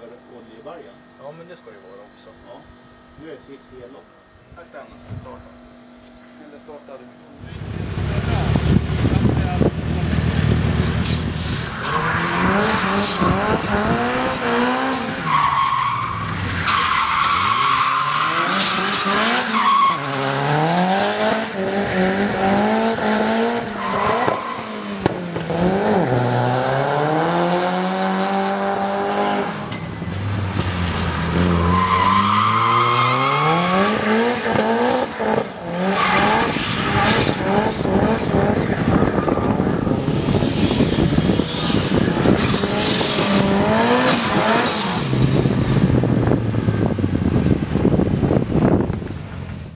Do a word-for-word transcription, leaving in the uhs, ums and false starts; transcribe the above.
för oljebergen. Ja, men det ska ju vara också. Ja. Nu är det ett helt lopp. Tack Dennis, starta. Eller startar du?